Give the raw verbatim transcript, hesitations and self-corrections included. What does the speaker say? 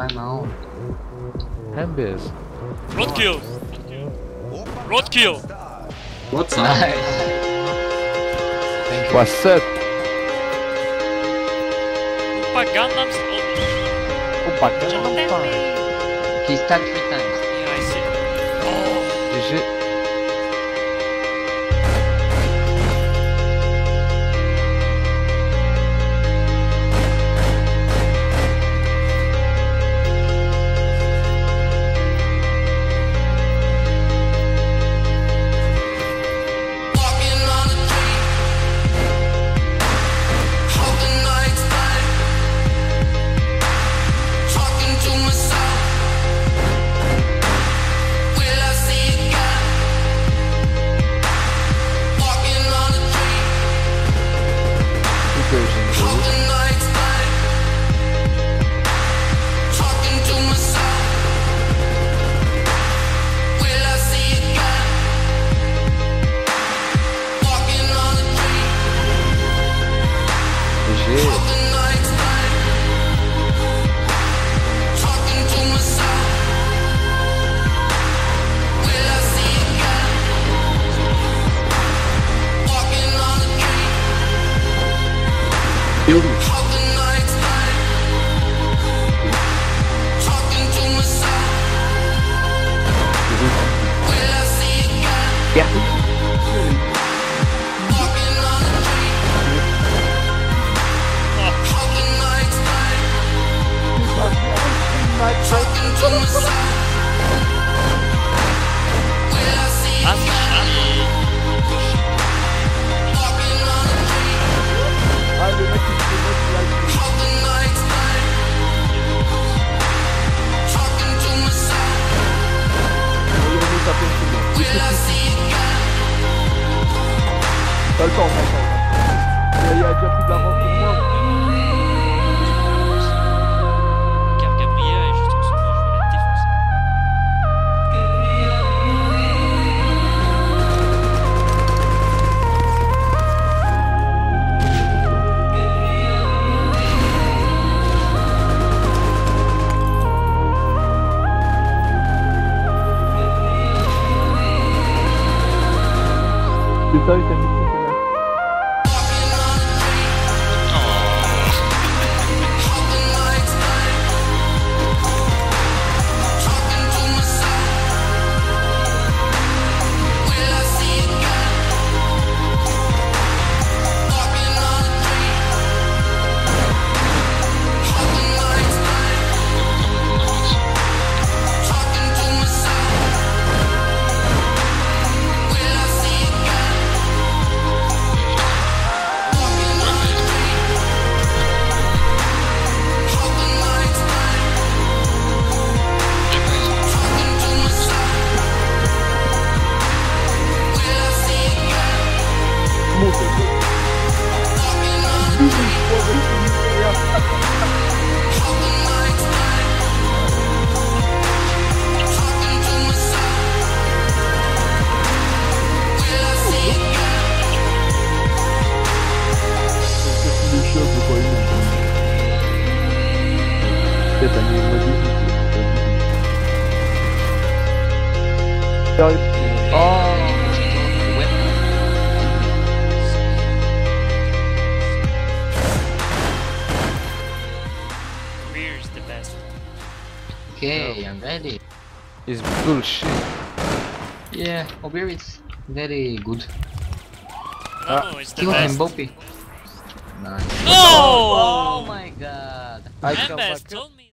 I'm out. Hambis. Roadkill! Roadkill! What's up? Nice. What's up? Opa Gangnam Style. Opa, Gangnam Style. He stacked three times. Yeah, I see. Oh! G G. Pas le temps, pas le temps. Il y a déjà plus d'avance pour moi. Car Gabriel est juste en dessous de moi, je vais la défoncer. C'est ça, il t'a mis. Career's the best. Okay, I'm ready. It's bullshit. Yeah, Obir is very good. No, Ah. no, it's the Kill him, best. Bopi. Nice. No! Oh my god. I I'm come best, back. don't